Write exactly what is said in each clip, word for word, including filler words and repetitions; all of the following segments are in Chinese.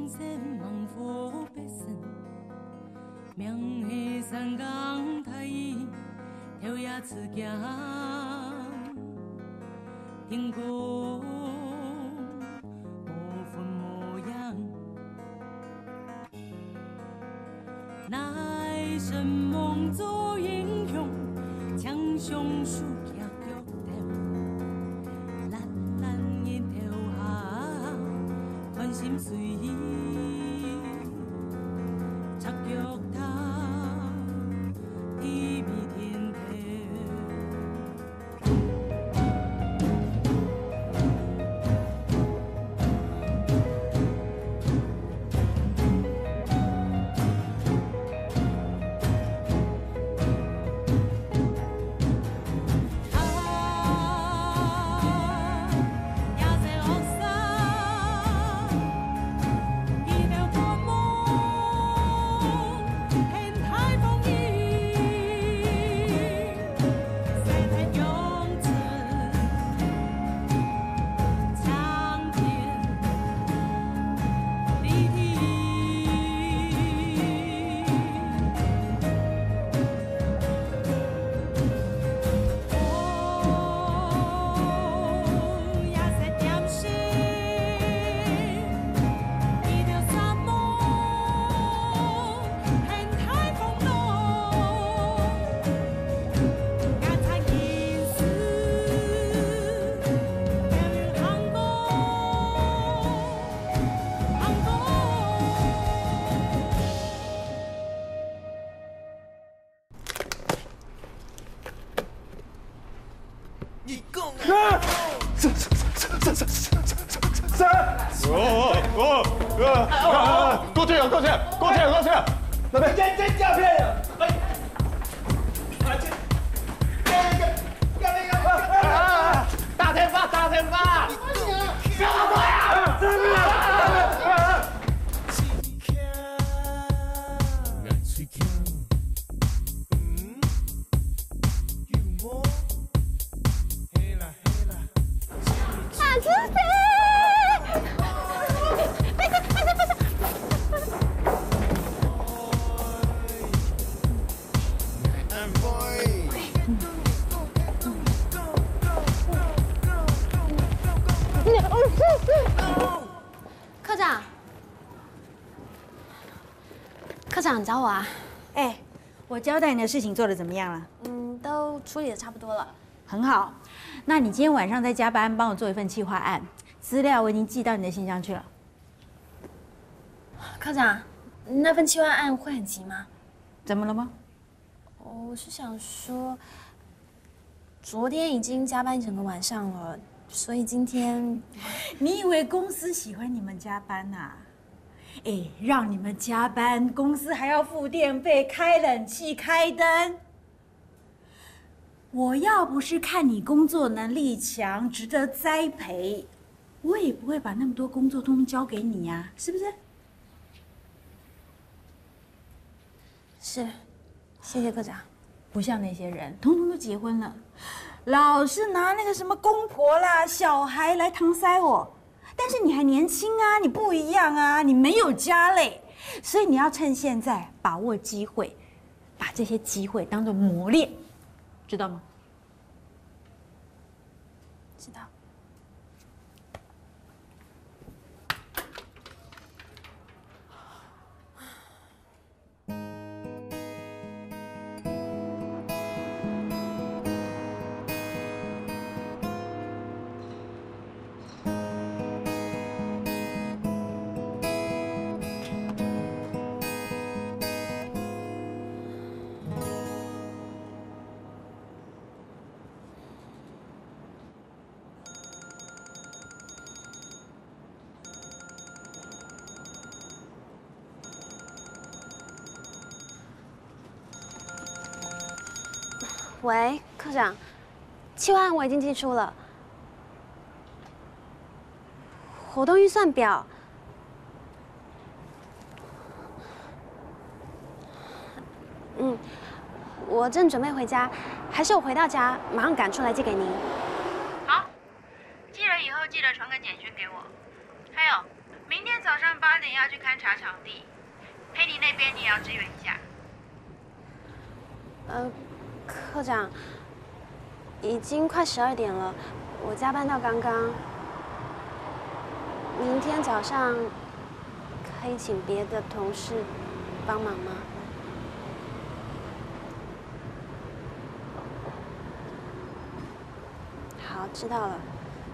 千山望佛北山，明黑山岗台，跳呀刺行，天空无分模样，乃神梦做英雄，强雄树脚脚头，蓝蓝一条下，宽心随意，插脚头，地味天头。 过去了，过去了，过去了，过去了！那边， 真真诈骗了！哎，啊这，这个，干那个啊！ 大天发，大天发！ 什么鬼啊？什么啊？ 科长，科长，你找我啊？ 哎，我交代你的事情做得怎么样了？ 嗯，都处理的差不多了。 很好，那你今天晚上在加班，帮我做一份企划案，资料我已经寄到你的信箱去了。 科长，那份企划案会很急吗？ 怎么了吗？ 我是想说，昨天已经加班一整个晚上了。 所以今天， 你以为公司喜欢你们加班呐、啊？哎，让你们加班，公司还要付电费、开冷气、开灯。我要不是看你工作能力强，值得栽培，我也不会把那么多工作通通交给你呀、啊，是不是？ 是，谢谢科长。 不像那些人，通通都结婚了。 老是拿那个什么公婆啦、小孩来搪塞我，但是你还年轻啊，你不一样啊，你没有家累，所以你要趁现在把握机会，把这些机会当作磨练，知道吗？ 知道。喂，科长，企划案我已经寄出了，活动预算表，嗯，我正准备回家，还是我回到家马上赶出来寄给您。 好，寄了以后记得传个简讯给我。还有， 明天早上八点要去勘察场地，佩妮那边你也要支援一下。 呃，科长，已经快十二点了，我加班到刚刚。明天早上可以请别的同事帮忙吗？好，知道了。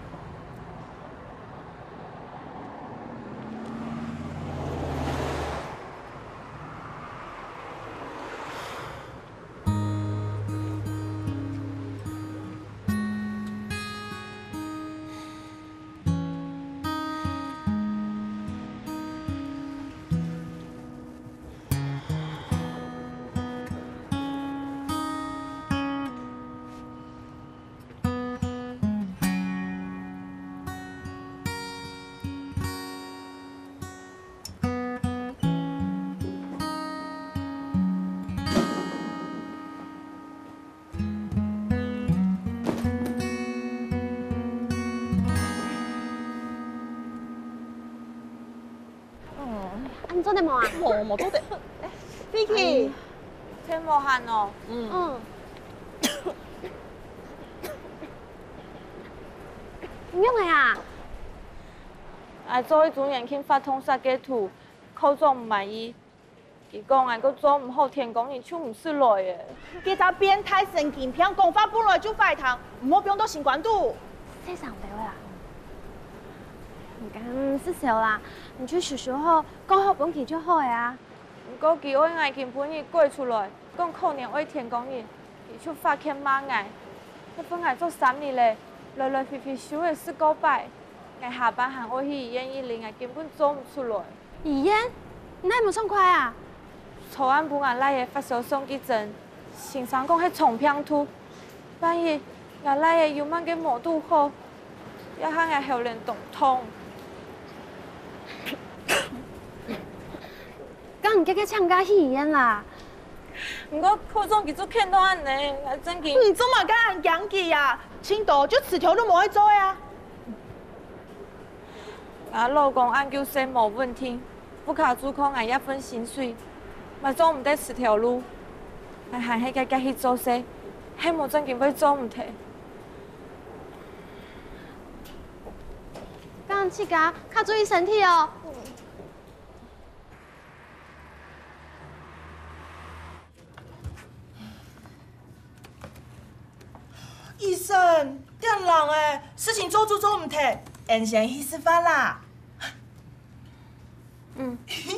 你做得冇啊？ 冇冇做得。Vicky，聽無限哦。嗯。嗯。 點樣嘅啊？ 我做迄陣人去發通殺嘅圖，口狀唔滿意，伊講我個做唔好，天公伊唱唔出來嘅。 佢隻變態神經病，講法本來就快糖，唔好變到新冠度。 非常對啦。咁是時候啦，唔出學校後講好本期就好嘅啊。 唔過佢愛愛見本日過出來，講可能愛天公伊，伊就發欠罵愛。一份愛做三年咧，來來回回收嘅四個擺，愛下班還愛去醫院一零，愛根本做唔出來。 醫院？你係冇爽快啊？ 草案本來來嘅發燒送急診，先生講係重病吐，萬一我來嘅有乜嘅無度好，一下愛後連動痛。 咁唔記得參加去醫院啦？ 唔過科總佢做騙到安尼，我真嘅。 你做乜咁嚴記呀？青島就詞條都冇去做呀。 我老公按叫聲冇問題，不靠主控我一份薪水，咪做唔得詞條路，我還係家家去做事，係冇真嘅會做唔得。 咁自家較注意身體哦。 醫生，點人誒？事情做做做唔停，應先去吃飯啦。 嗯。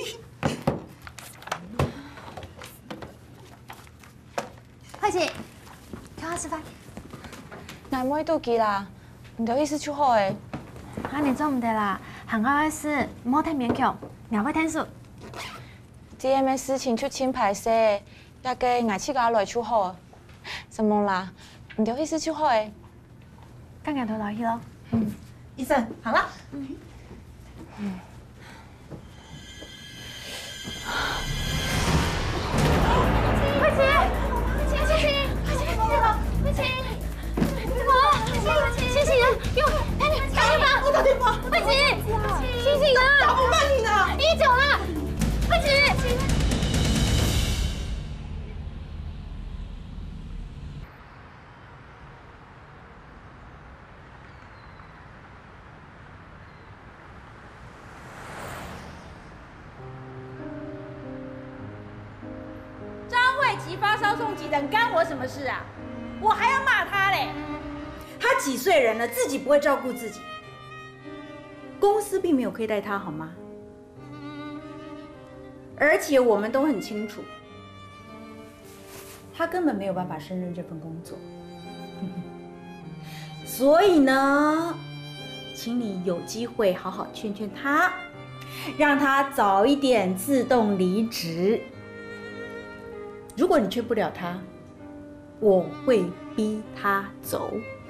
開始，叫我吃飯。 那冇到記啦，唔好意思出好誒。 嚇你做唔得啦，行開開事，唔好太勉強，捱會聽數。 啲咁嘅事情出前排些，一個捱起個來出好，什麼啦？唔好意思出好誒。 跟人頭落去咯。 嗯。醫生，行啦。嗯。 嗯。 慧琪，慧琪，慧琪，慧琪，慧琪，我，醒醒啊！用，赶緊打電話，我打電話。慧琪，醒醒啊！ 打不慢你呢？ 一九啦，慧琪。 发烧送急诊干我什么事啊？我还要骂他嘞！他几岁人了，自己不会照顾自己，公司并没有亏待他，好吗？而且我们都很清楚，他根本没有办法胜任这份工作。所以呢，请你有机会好好劝劝他，让他早一点自动离职。如果你劝不了他，我会逼他走。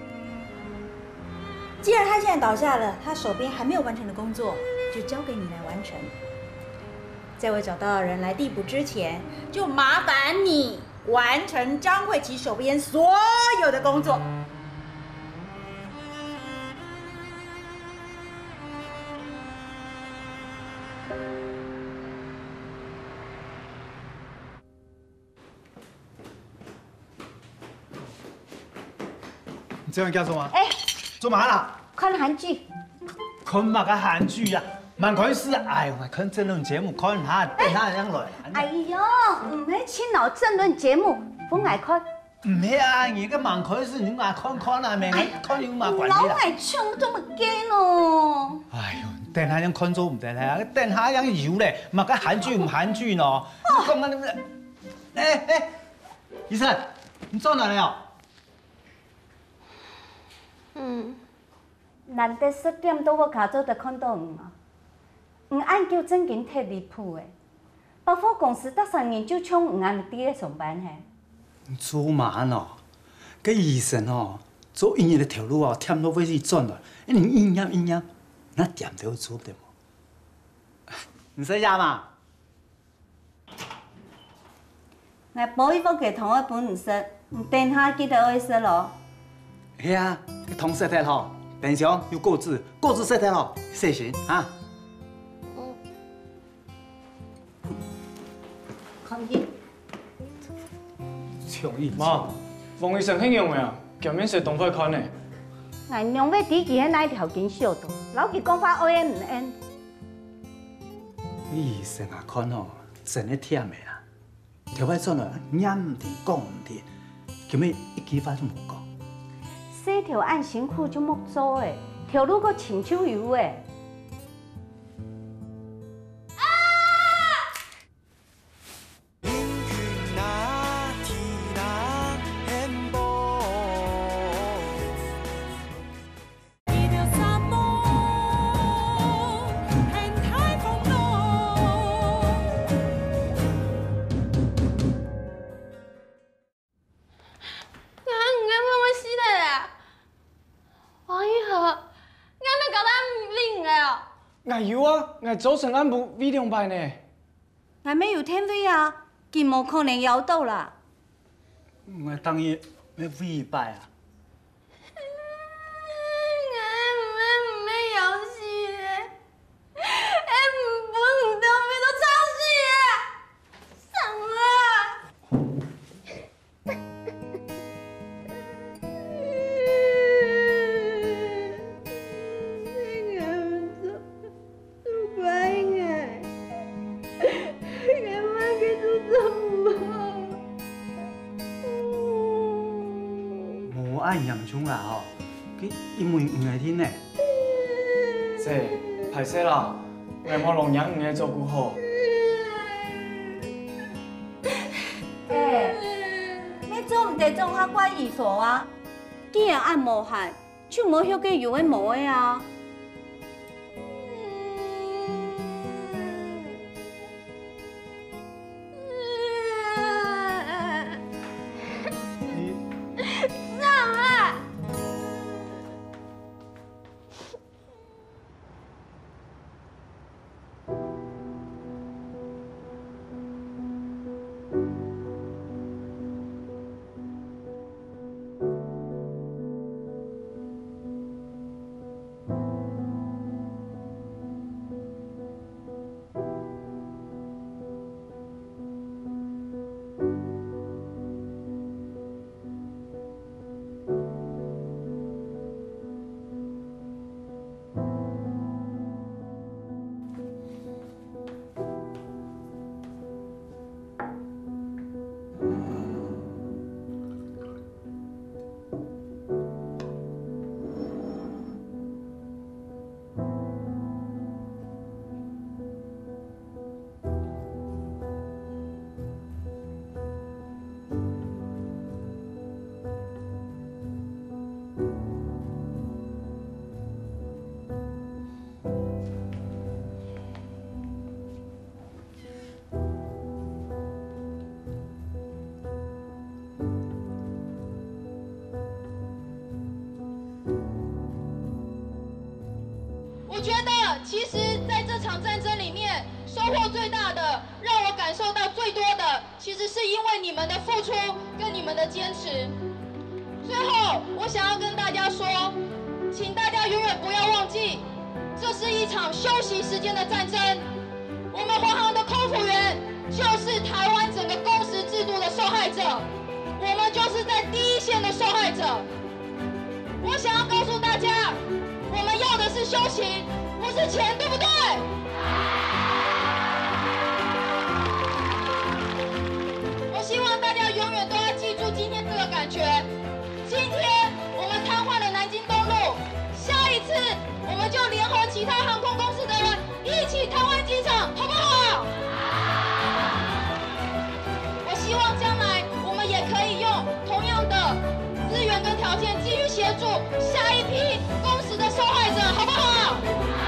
既然他现在倒下了，他手边还没有完成的工作，就交给你来完成。在我找到人来递补之前，就麻烦你完成张慧琪手边所有的工作。 这样叫做吗？ 哎， 做嘛啦？ 看韩剧。 看嘛个韩剧啊，慢看是哎呦，看争论节目，看下等下样来。 哎呦，唔系青老争论节目，我爱看。 唔系啊，而家慢看是你爱看看啊，明看你嘛管老你啦。 爱唱这么惊哦。 哎呦，等下样看做唔得啦，等下样油咧，嘛个韩剧唔韩剧喏。讲啊你们，哎哎，医生，你做哪了？ 嗯。难得十点多我卡做就看到黄啊，黄按叫正经忒离谱诶！百货公司得三年就冲黄按伫咧上班嘿。 做嘛喏？个医生哦，做医院的条路哦，添到尾去转了，一年一年一年，那点都做得无？你说呀嘛？ 我保一个给同学本唔识，等下记得爱识咯。 系啊，同识得吼。平常要顾字，顾字识得咯，细心啊。 嗯。看见。 创意。 妈，王医生很用呀，前面是东快看的。 哎，两位底期迄那条件小度，老记讲法 O N 唔 N。 医生啊，看吼，真係忝的啦。条摆转落，念唔停，讲唔停，根本一句话都冇讲。 洗条按辛苦就莫做诶，条路个清手油诶。 我有啊，我早晨按部 V 两排呢。 还没有天飞啊，佢冇可能摇到啦。 我当然要 V 拜啊。 我唔唔唔要死咧，我唔本唔到咩都抄死啊，上啊！ 无爱严重啦吼，佢因为唔爱听呢。 姐，歹势啦，我冇让养唔爱照顾好。 诶，你做唔得种较怪艺术啊？既然按无限，就无许个油的无的啊。 我觉得，其实在这场战争里面，收获最大的，让我感受到最多的，其实是因为你们的付出跟你们的坚持。最后，我想要跟大家说，请大家永远不要忘记，这是一场休息时间的战争。我们华航的空服员就是台湾整个工时制度的受害者，我们就是在第一线的受害者。 我想要告诉大家，我们要的是休息，不是钱，对不对？我希望大家永远都要记住今天这个感觉。今天我们瘫痪了南京东路，下一次我们就联合其他航空公司的人一起瘫痪机场，好不好？我希望将来我们也可以用同样的资源跟条件继续协助下一批工时的受害者，好不好？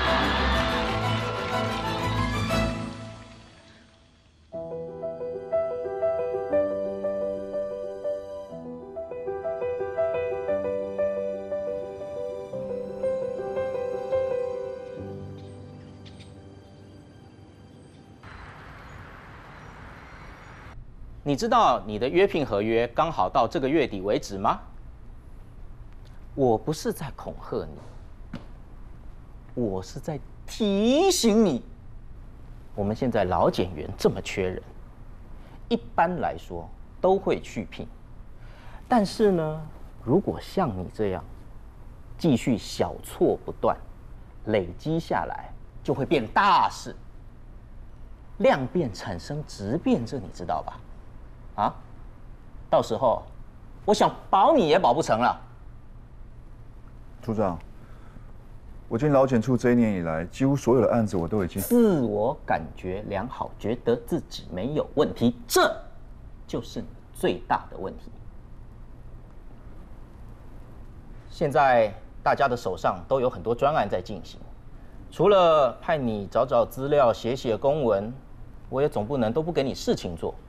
你知道你的约聘合约刚好到这个月底为止吗？我不是在恐吓你，我是在提醒你，我们现在劳检员这么缺人，一般来说都会去聘，但是呢，如果像你这样继续小错不断，累积下来就会变大事，量变产生质变，这你知道吧？啊，到时候我想保你也保不成了。 组长，我进劳检处这一年以来，几乎所有的案子我都已经自我感觉良好，觉得自己没有问题，这就是你最大的问题。现在大家的手上都有很多专案在进行，除了派你找找资料、写写公文，我也总不能都不给你事情做。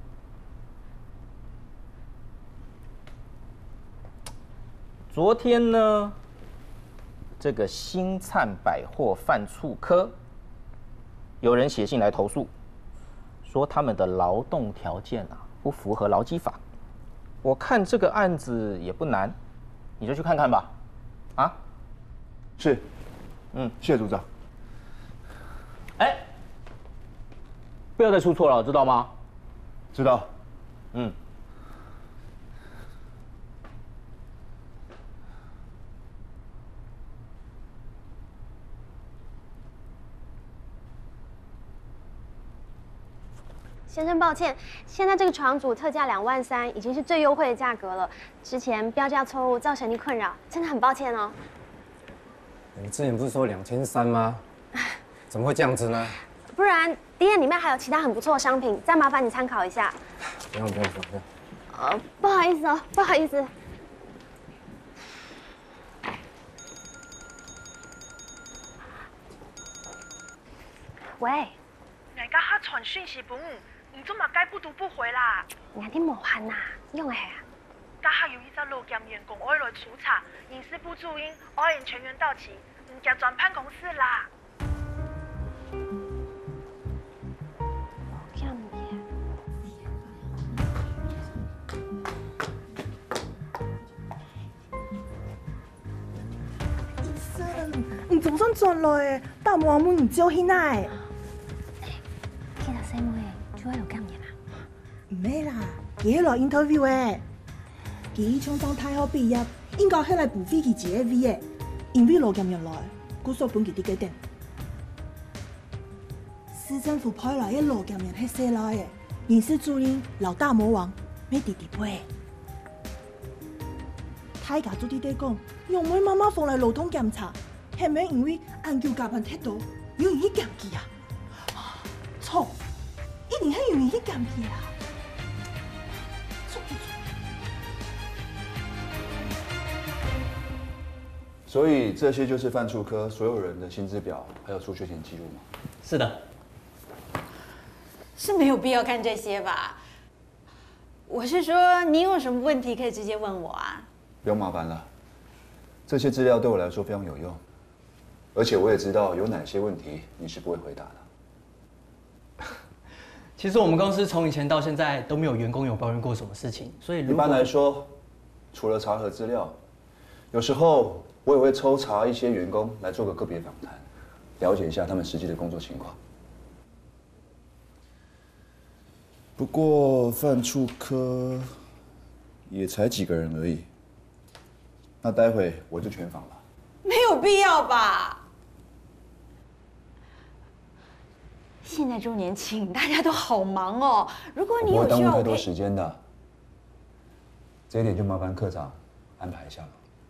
昨天呢，这个新灿百货犯处科有人写信来投诉，说他们的劳动条件啊不符合劳基法。我看这个案子也不难，你就去看看吧。啊？ 是。 嗯， 谢谢组长。 哎，不要再出错了，知道吗？ 知道。 嗯。 先生，抱歉，现在这个床组特价两万三，已经是最优惠的价格了。之前标价错误造成您困扰，真的很抱歉哦。 你之前不是说两千三吗？怎么会这样子呢？ 不然店里面还有其他很不错的商品，再麻烦你参考一下。 不用不用不用不用。 呃，不好意思哦，不好意思。喂。 人家他传讯息俾我，你做嘛该不读不回啦？ 有啲无限呐，用下啊。 家下有一只劳检员工爱来出查，隐私不注意，爱人全员到齐，唔惊转判公司啦。 劳检员。 医生，你总算转来，大魔王们唔招起来。 其實細妹做喺度監嘢啦？ 唔係啦，佢來 interview 嘅，佢廠長太好畢業，應該係嚟補飛佢自己 V 嘅，因為勞檢人來，估數本佢啲幾點？市政府派來嘅勞檢人係寫來嘅，人事主任老大魔王咩弟弟輩。大家做啲啲講，用妹媽媽放嚟勞通檢查，係咪因為研究夾份睇到有人去檢佢啊？錯，一定係有人去檢佢啊！錯錯錯！ 所以这些就是犯处科所有人的薪资表，还有出缺勤记录吗？ 是的。 是没有必要看这些吧？我是说，你有什么问题可以直接问我啊。 不用麻烦了，这些资料对我来说非常有用，而且我也知道有哪些问题你是不会回答的。 其实我们公司从以前到现在都没有员工有抱怨过什么事情，所以一般来说，除了查核资料，有时候我也会抽查一些员工来做个个别访谈，了解一下他们实际的工作情况。不过犯处科也才几个人而已， 那待会我就全访了。 没有必要吧？现在周年庆，大家都好忙哦。如果你我不会耽有需要，我可以。 误太多时间的。这一点就麻烦科长安排一下了。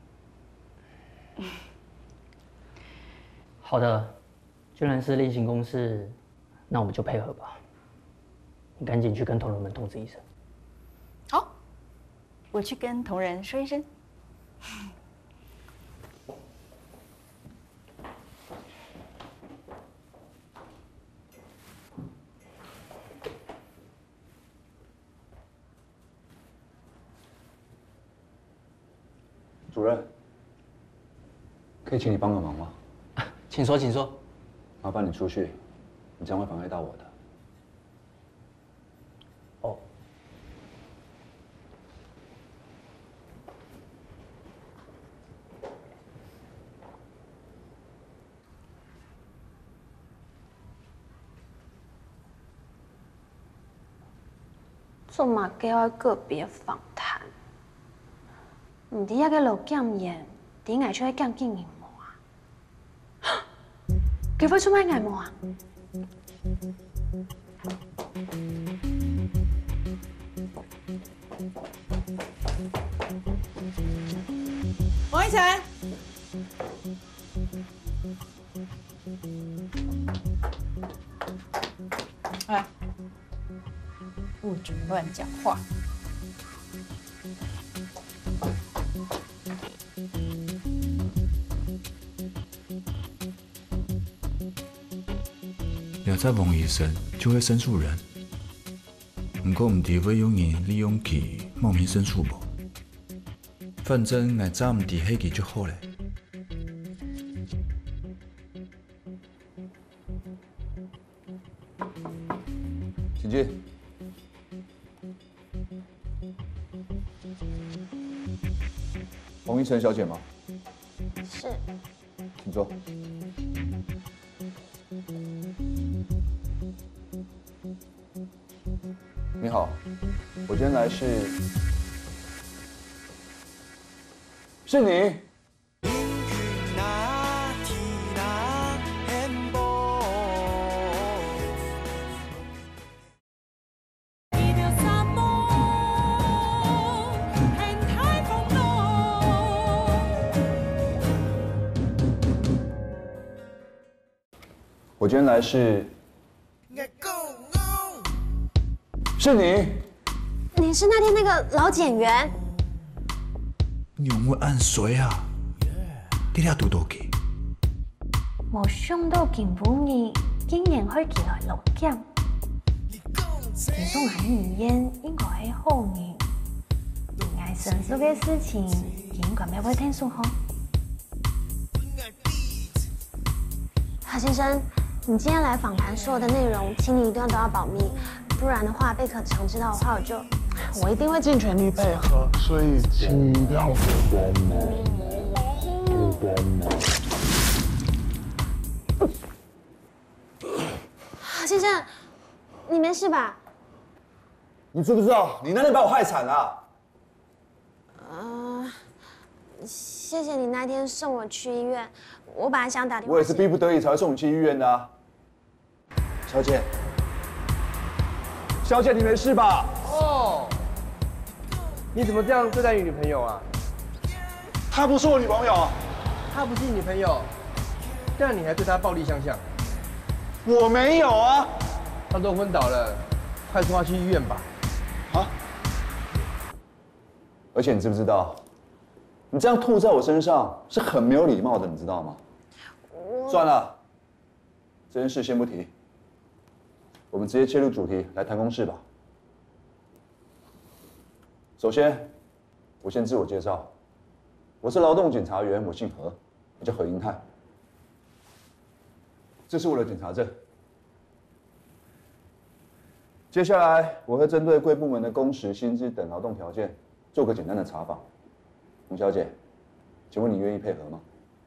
好的，既然是例行公事，那我们就配合吧。你赶紧去跟同仁们通知一声。 好，我去跟同仁说一声。 主任，可以请你帮个忙吗？ 请说，请说。 麻烦你出去，你将会妨碍到我的。 哦。 做嘛叫我个别访谈？唔伫遐个录检验，点挨出去检经验无啊？叫我出卖眼无啊？ 王一晨，哎，不准乱讲话。 了解王医生就会申诉人，不过唔知会有人利用佢冒名申诉无？反正我早唔伫迄期就好咧。 请进。洪一晨小姐吗？ 是。 请坐。你好，我今天来是……是你。我今天来是，是你。 你是那天那个老检员？ 你有冇按水啊？你俩拄到去？ 冇想到健保院竟然可以寄来录检，其中喺语言应该系好人，爱申诉嘅事情应该没会听说吼。何先生，你今天来访谈所有的内容，请你一定都要保密，不然的话被科长知道的话，我就我一定会尽全力配合。 所以请不要帮忙，不帮忙。 何先生，你没事吧？ 你知不知道你那天把我害惨了？ 呃，谢谢你那天送我去医院，我本来想打电话。 我也是逼不得已才会送你去医院的啊。小姐，小姐，你没事吧？ 哦，你怎么这样对待你女朋友啊？ 她不是我女朋友。 她不是你女朋友，但你还对她暴力相向。 我没有啊。 她都昏倒了，快送她去医院吧。 啊！而且你知不知道，你这样吐在我身上是很没有礼貌的，你知道吗？算了，这件事先不提，我们直接切入主题来谈公事吧。首先，我先自我介绍，我是劳动检察员，我姓何，我叫何英泰。这是我的检察证。接下来，我会针对贵部门的工时、薪资等劳动条件做个简单的查访。洪小姐，请问你愿意配合吗？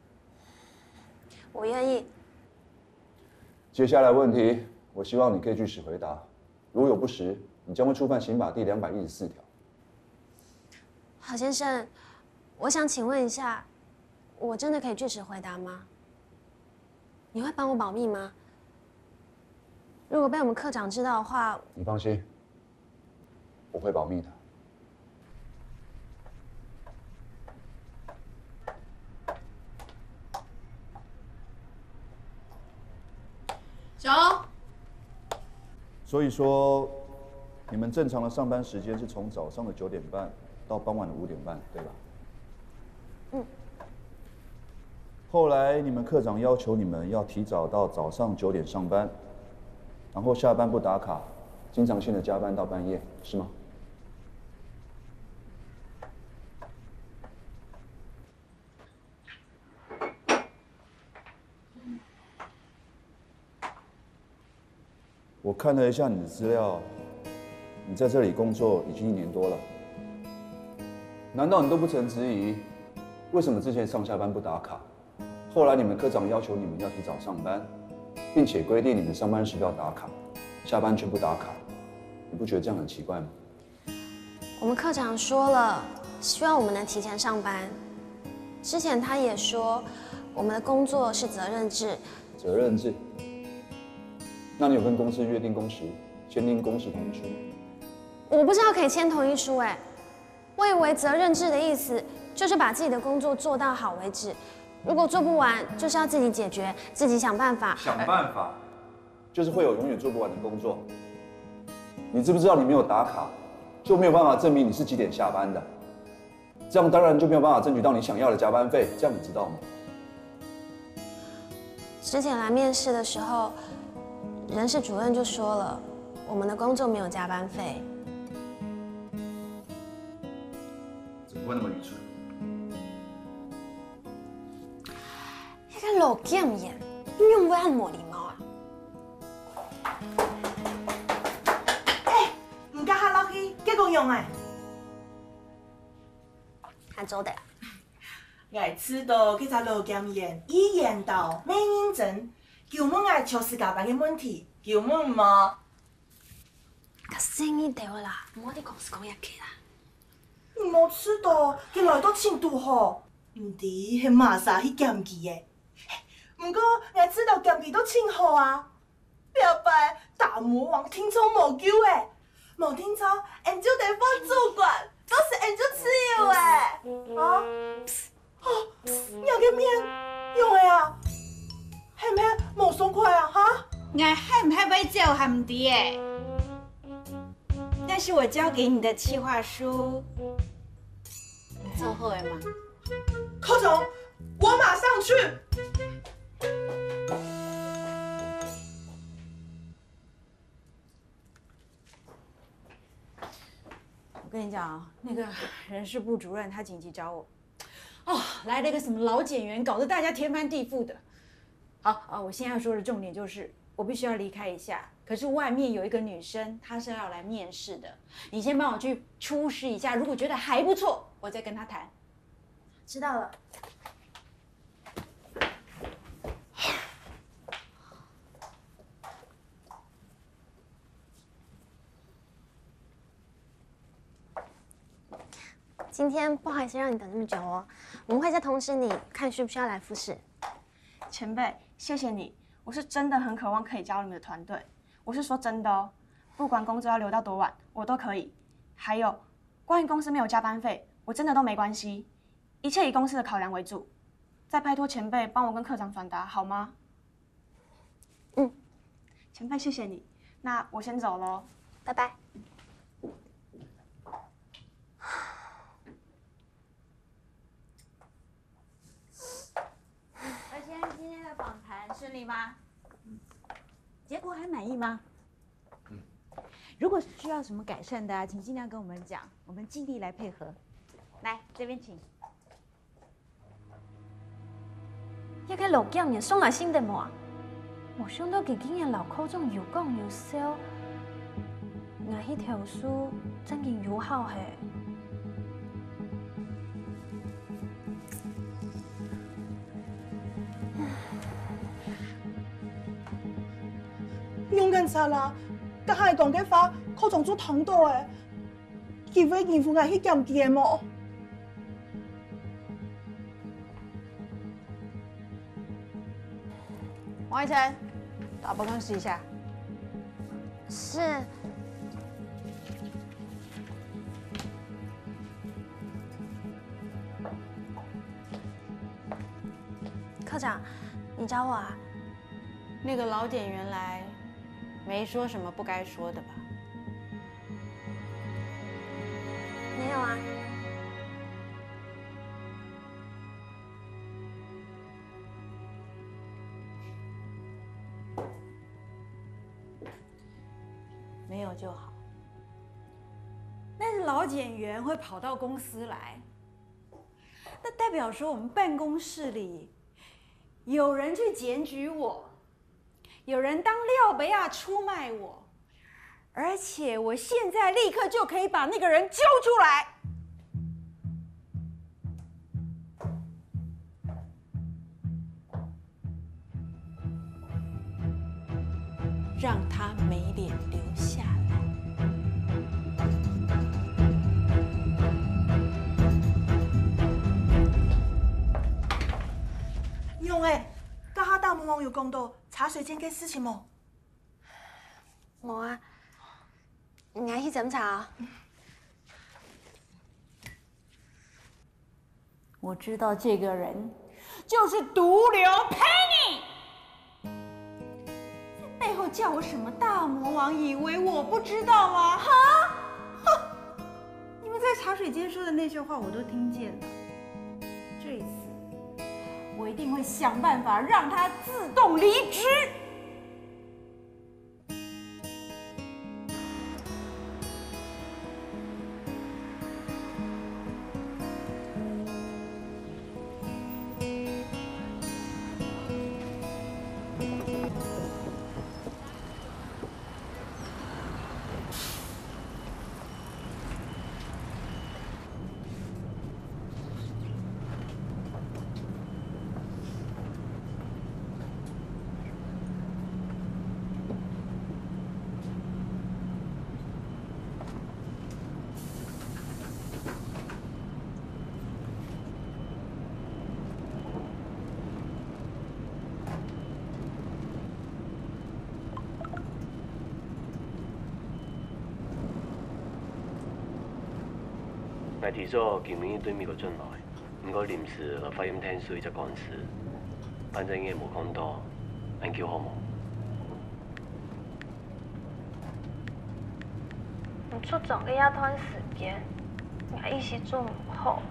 我愿意。 接下来问题，我希望你可以据实回答。如有不实，你将会触犯刑法第两百一十四条。 郝先生， 我想请问一下，我真的可以据实回答吗？你会帮我保密吗？如果被我们科长知道的话， 你放心，我会保密的。 小欧， 所以说，你们正常的上班时间是从早上的九点半到傍晚的五点半，对吧？ 嗯。 后来你们科长要求你们要提早到早上九点上班，然后下班不打卡，经常性的加班到半夜，是吗？我看了一下你的资料，你在这里工作已经一年多了，难道你都不曾质疑，为什么之前上下班不打卡，后来你们科长要求你们要提早上班，并且规定你们上班时要打卡，下班却不打卡，你不觉得这样很奇怪吗？ 我们科长说了，希望我们能提前上班。之前他也说，我们的工作是责任制。 责任制？那你有跟公司约定工时，签订工时同意书吗？ 我不知道可以签同意书哎，我以为责任制的意思就是把自己的工作做到好为止，如果做不完，就是要自己解决，自己想办法。 想办法，就是会有永远做不完的工作。你知不知道你没有打卡，就没有办法证明你是几点下班的，这样当然就没有办法争取到你想要的加班费，这样你知道吗？ 之前来面试的时候，人事主任就说了，我们的工作没有加班费。 怎么会那么愚蠢？ 那个老检验，你用不按没礼貌啊？ 哎，唔甲下落去，结果用诶。 还做的。 我知道这只老检验一言道没认真，求问我超时加班的问题，求问吗？ 个生意对啦，唔好伫公司讲嘢去啦。 你冇知道，佢来到程度好，唔伫系马莎去检记的。不过我知道检记都真好啊。了拜大魔王听从无救的，无听从，俺就得帮主管，都是俺就自由的。啊？哦，要个面用的啊？系咩冇爽快啊？哈？ 我害唔害被叫还唔知诶，但是我交给你的企划书，你做好了吗？ 科长，我马上去。 我跟你讲啊，那个人事部主任他紧急找我，哦，来了一个什么老检员，搞得大家天翻地覆的。好啊，我现在要说的重点就是，我必须要离开一下。可是外面有一个女生，她是要来面试的，你先帮我去初试一下，如果觉得还不错，我再跟她谈。 知道了。今天不好意思让你等那么久哦，我们会再通知你，看需不需要来复试。 前辈，谢谢你，我是真的很渴望可以加入你们的团队。我是说真的哦，不管工作要留到多晚，我都可以。还有，关于公司没有加班费，我真的都没关系，一切以公司的考量为主。再拜托前辈帮我跟科长转达好吗？ 嗯， 前辈谢谢你，那我先走喽， 拜拜。 而先生今天的访谈顺利吗？结果还满意吗？嗯。如果需要什么改善的啊，请尽量跟我们讲，我们尽力来配合。来，这边请。 一个老检验送来新的嘛，没想到佢竟然脑壳中又讲又笑，我迄条书真嘅有效嘿。 用緊啥啦？甲下講嘅話，科長做通到誒，佢會應付我去檢記嘅麼？ 王一晨，到办公室一下。 是。科长，你找我啊？ 那个老检原来没说什么不该说的吧？ 没有啊。 没有就好。但是老检员会跑到公司来，那代表说我们办公室里有人去检举我，有人当廖北亚出卖我，而且我现在立刻就可以把那个人揪出来。让他没脸留下来。 用诶，甲哈大魔王有讲到茶水间嘅事情冇？ 冇啊，你还去怎查啊？ 我知道这个人就是毒瘤 Penny。背后叫我什么大魔王，以为我不知道吗？哈！哼！你们在茶水间说的那些话我都听见了。这一次，我一定会想办法让他自动离职。 我提早今年对美国转来，不过临时来法院听水只官司，反正也无讲到，俺叫好无？ 唔出状嘅一段时间，我意识做唔好。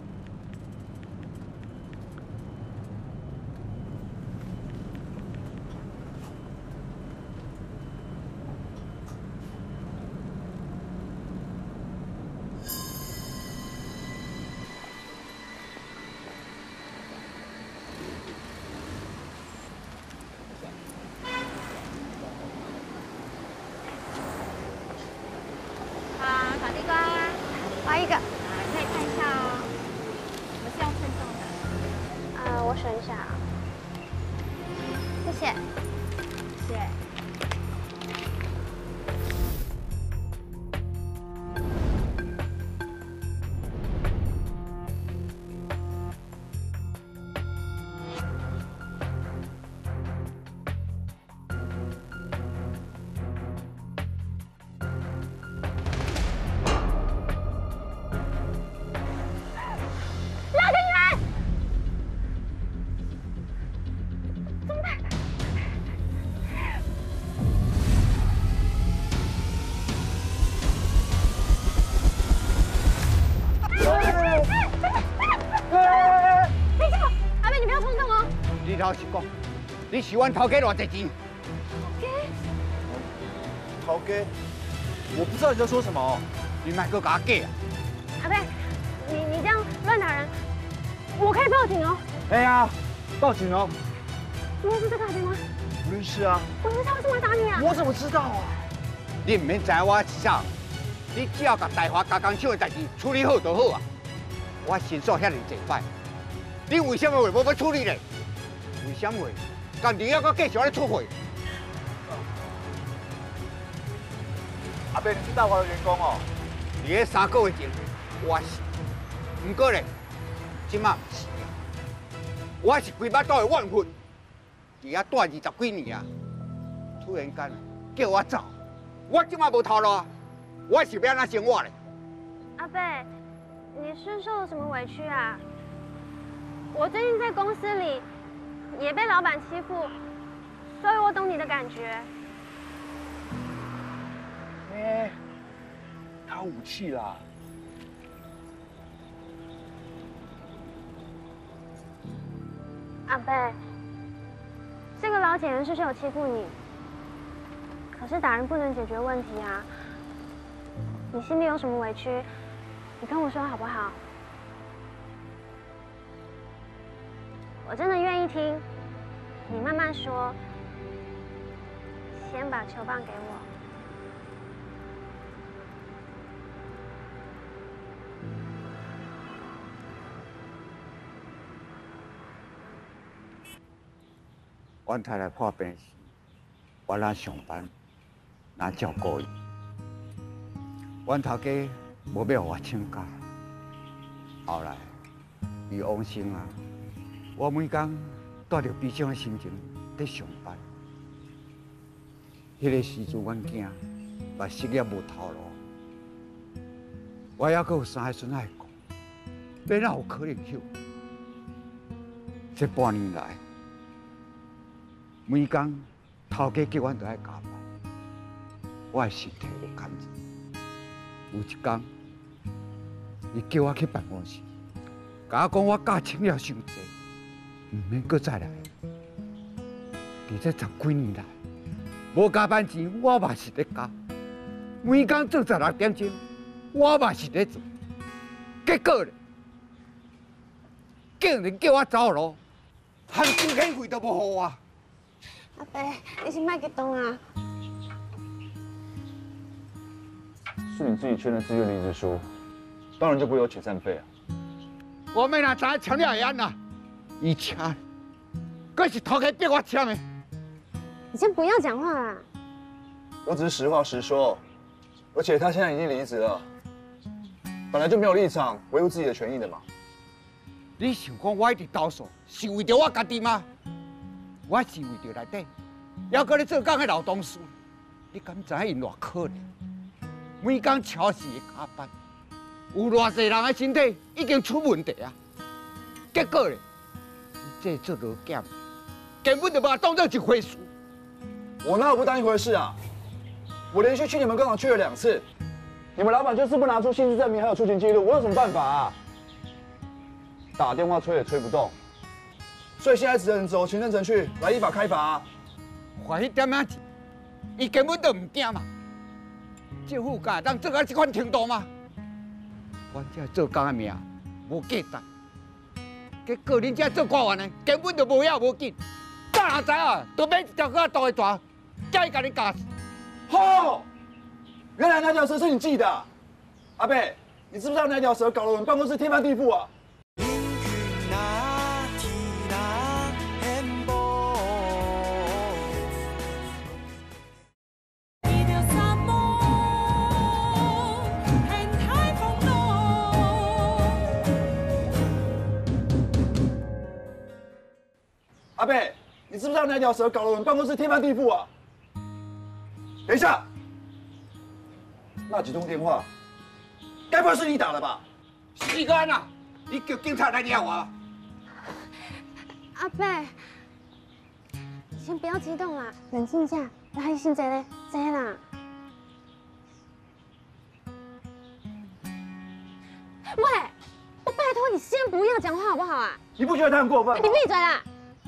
来一个， 可以看一下哦。我是用称重的。 呃，我选一下，谢谢。 谢谢。 老实讲，你是阮头家偌济钱？ 头家，我不知道你在说什么。 你卖个假假啊！ 阿贝，你你这样乱打人，我可以报警哦。 哎呀，报警哦！ 你认识这个阿贝吗？ 不认识啊。 我认识他，为什么要打你啊？ 我怎么知道啊？ 你唔免知我是啥，你只要把大华加工厂的代志处理好就好啊。我申诉遐尼济摆，你为什么会无要处理呢？为什么会？干你还阁继续咧出货？ 阿伯，你是大华的员工哦。 你迄三个月前我是，不过咧，即马唔是，我是规巴岛的万分。 伫遐住二十几年啊，突然间叫我走，我即马无头路啊，我是要安怎生活咧？ 阿贝，你是受了什么委屈啊？我最近在公司里也被老板欺负，所以我懂你的感觉。 哎，他武器啦。 阿贝，这个老检员是不是有欺负你？可是打人不能解决问题啊！你心里有什么委屈，你跟我说好不好？我真的愿意听，你慢慢说。先把球棒给我。 阮太太破病时，我哪上班，哪照顾伊。阮头家无要我请假，后来伊往生啊，我每天带着悲伤的心情在上班。迄个时阵，阮囝嘛失业无头路，我还阁有三个孙仔顾，要哪有可能休？这半年来。 每天头家叫阮都爱加班，我的身体有感觉。有一天，伊叫我去办公室，甲我讲我假请了伤济，唔免搁再来。伫这十几年来，无加班钱我嘛是咧加，每天做十六点钟，我嘛是咧做。结果咧，竟然叫我走路，连住宿费都无互我。 阿伯，你先别激动啊！ 是你自己签的自愿离职书，当然就不会有遣散费啊。 我们哪知签了会安呐？伊签，可是头家逼我签的。 你先不要讲话啦。 我只是实话实说，而且他现在已经离职了，本来就没有立场维护自己的权益的嘛。 你想讲我一直投诉，是为着我家己吗？ 我是为着内底，还搁咧做工的劳动事，你敢知影因偌可怜？每天超时的加班，有偌济人的身体已经出问题啊！结果咧，这做劳检根本就把当做一回事。 我哪有不当一回事啊？我连续去你们工厂去了两次，你们老板就是不拿出薪资证明还有出勤记录，我有什么办法啊？打电话催也催不动。 所以现在只能走行政程序来依法开罚、啊。 花迄点仔钱，伊根本就唔惊嘛。政府敢当做到这款程度吗？阮这做工的命无价值，结果恁这做官员的根本就无要无紧，早哪知啊，都买一条更大的蛇，叫伊甲你夹死。 吼！原来那条蛇是你寄的、啊，阿贝，你知不知道那条蛇搞得我们办公室天翻地覆啊？ 阿贝，你知不知道那条蛇搞得我们办公室天翻地覆啊？等一下，那几通电话，该不会是你打的吧？ 是安啊，你叫警察来抓我。 阿贝，你先不要激动啦，冷静一下。来，先坐嘞，坐啦。喂，我拜托你先不要讲话好不好啊？ 你不觉得他很过分吗？ 你闭嘴啦！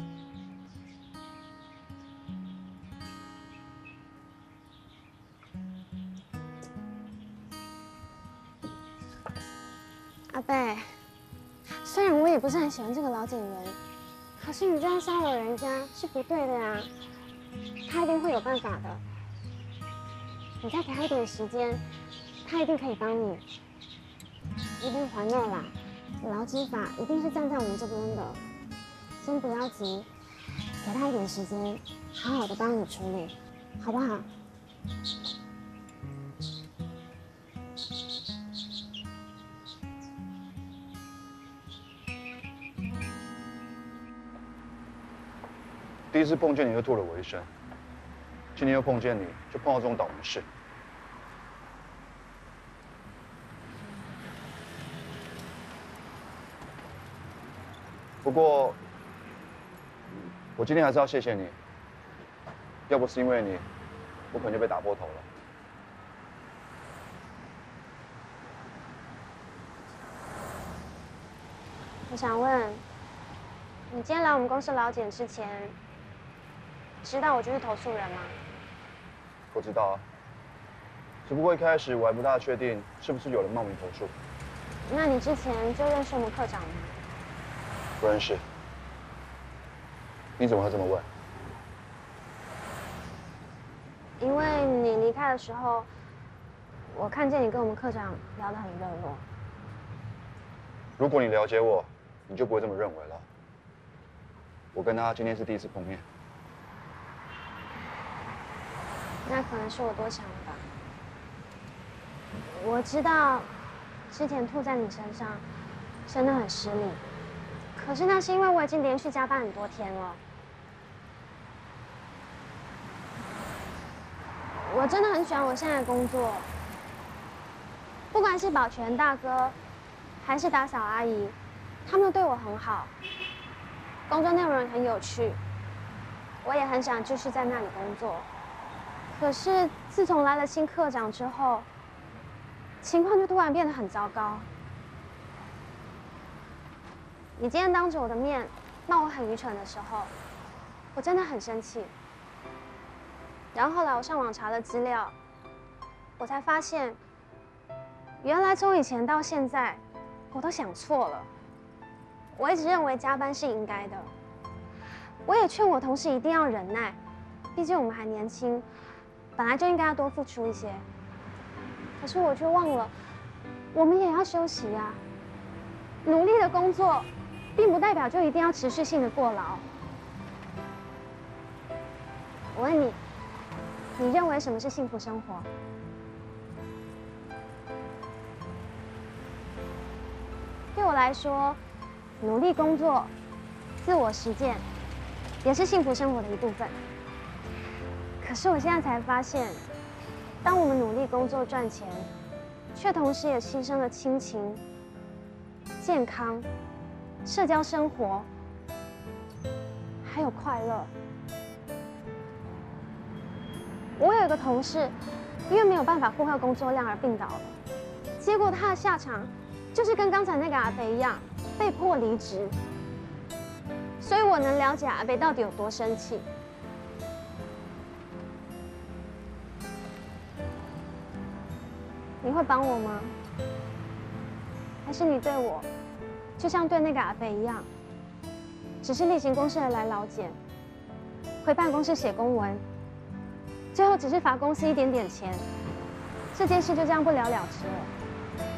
阿贝，虽然我也不是很喜欢这个老警员，可是你这样骚扰人家是不对的呀。他一定会有办法的，你再给他一点时间，他一定可以帮你。一定还乐啦，劳基法一定是站在我们这边的。先不要急，给他一点时间，好好的帮你处理，好不好？ 第第一次碰见你就吐了我一身，今天又碰见你，就碰到这种倒霉事。不过，我今天还是要谢谢你，要不是因为你，我可能就被打破头了。 我想问，你今天来我们公司劳检之前，知道我就是投诉人吗？ 我知道啊，只不过一开始我还不大确定是不是有人冒名投诉。 那你之前就认识我们科长吗？ 不认识。你怎么会这么问？ 因为你离开的时候，我看见你跟我们科长聊得很热络。 如果你了解我，你就不会这么认为了。我跟他今天是第一次碰面。 那可能是我多想了吧。我知道，之前吐在你身上，真的很失礼。可是那是因为我已经连续加班很多天了。我真的很喜欢我现在的工作，不管是保全大哥，还是打扫阿姨，他们都对我很好。工作内容也很有趣，我也很想继续在那里工作。可是自从来了新科长之后，情况就突然变得很糟糕。你今天当着我的面骂我很愚蠢的时候，我真的很生气。然后后来我上网查了资料，我才发现，原来从以前到现在，我都想错了。我一直认为加班是应该的，我也劝我同事一定要忍耐，毕竟我们还年轻，本来就应该要多付出一些。可是我却忘了，我们也要休息呀。努力的工作，并不代表就一定要持续性的过劳。我问你，你认为什么是幸福生活？对我来说，努力工作、自我实践，也是幸福生活的一部分。可是我现在才发现，当我们努力工作赚钱，却同时也牺牲了亲情、健康、社交生活，还有快乐。我有一个同事，因为没有办法负荷工作量而病倒了，结果他的下场就是跟刚才那个阿伯一样，被迫离职。所以我能了解阿伯到底有多生气。你会帮我吗？还是你对我，就像对那个阿伯一样，只是例行公事的来劳检，回办公室写公文？最后只是罚公司一点点钱，这件事就这样不了了之了。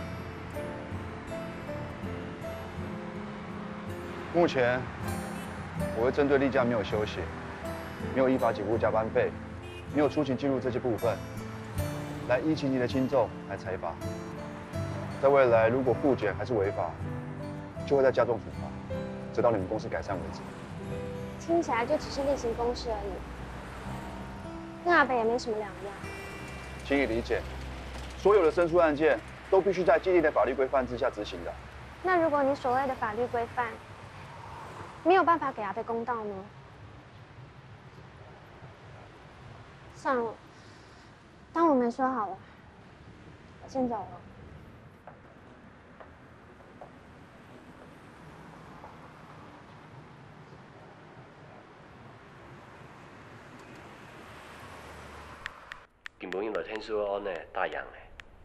目前，我会针对例假没有休息、没有依法给付加班费、没有出勤记录这些部分，来依情节的轻重来裁罚。在未来，如果复检还是违法，就会再加重处罚，直到你们公司改善为止。 听起来就只是例行公事而已。跟阿北也没什么两样。 请你理解，所有的申诉案件都必须在既定的法律规范之下执行的。 那如果你所谓的法律规范没有办法给阿北公道呢？算了，当我没说好了。我先走了。 根本来听说安呢大洋的，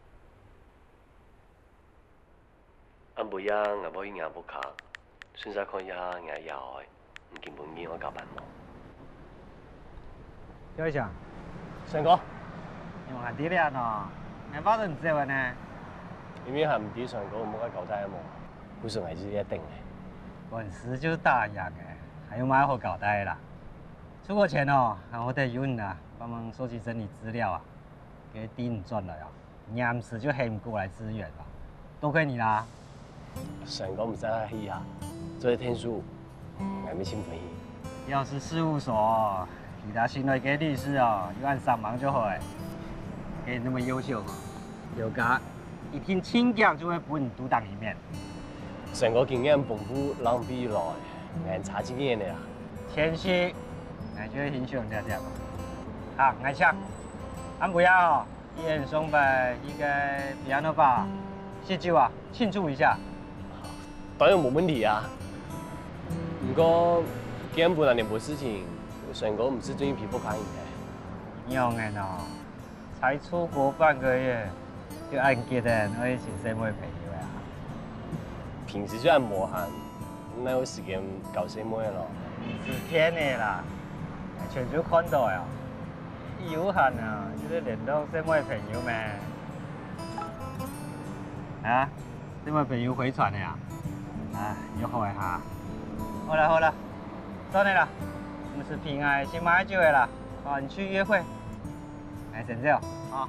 俺不样也无去硬不卡，顺势看一下硬摇的，唔根本已我加班忙。 小翔， 上哥， 你話啲咧喏，你包都唔知喎呢？ 明明係唔知上哥，我冇該搞大一幕，不是係是一定的。 本事就是大洋嘅，還有乜好搞大啦？出國前哦，我得有人啊幫忙收集整理資料啊，給啲唔賺來啊，啱時就黑唔過來支援啦，多虧你啦。 上哥唔使客氣啊，做啲聽書，係咪先歡喜？ 要是事务所其他新来给律师哦，有按上忙就好诶。给你那么优秀哦，有家一听请假就会把你独当一面。 成個經驗豐富，人比來，眼查經驗的啦。 谦虚，俺就會欣賞這這吧。好，俺唱，俺不要哦，一人送杯一個 piano 吧，謝酒啊，慶祝一下。 當然冇問題啊。不過，既然本來兩部事情，成個唔是最近皮膚抗炎嘅。 用嘅喏，才出國半個月，就按結的我一起身為朋友啊。 平時就按磨汗，哪有時間搞什麼咯？ 是天的啦，全就看到呀。有閒啊，就是聯絡身為朋友咩？啊，身為朋友回傳的呀？啊，要好一下。好了好了，到你了，我們是平安新買酒的啦，啊，你去約會，來先這樣啊。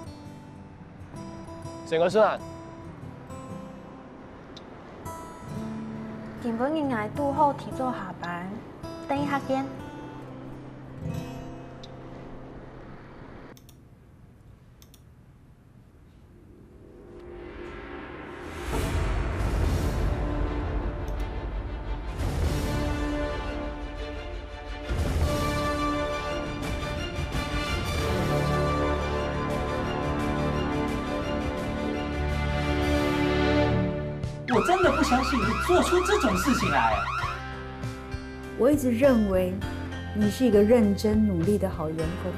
成個孫啊！ 原本嘅捱都好提早下班，等一下見。 我真的不相信你做出这种事情来。 我一直认为你是一个认真努力的好员工。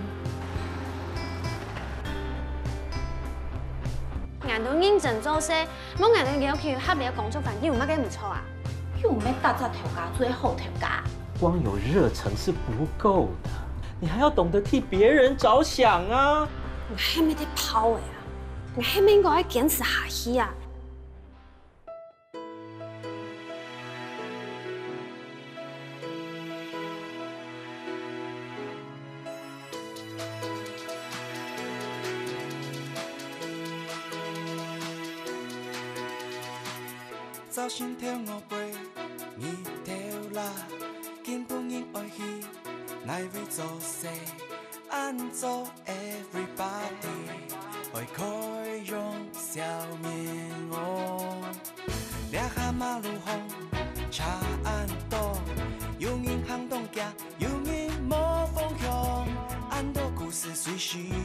捱到認真做事，冇捱到要求合理嘅工作環境有乜嘅唔錯啊？ 又唔係大隻條架最後條架。 光有熱忱是不夠的，你還要懂得替別人着想啊！ 我係咪得跑嘅啊？我係咪應該堅持下去啊？ 走心跳我背，你跳啦，根本應愛去，乃為做事，按做 everybody， 愛開用笑面哦，掠下馬路紅，查案多，有人行動行，有人冇方向，按到故事隨時。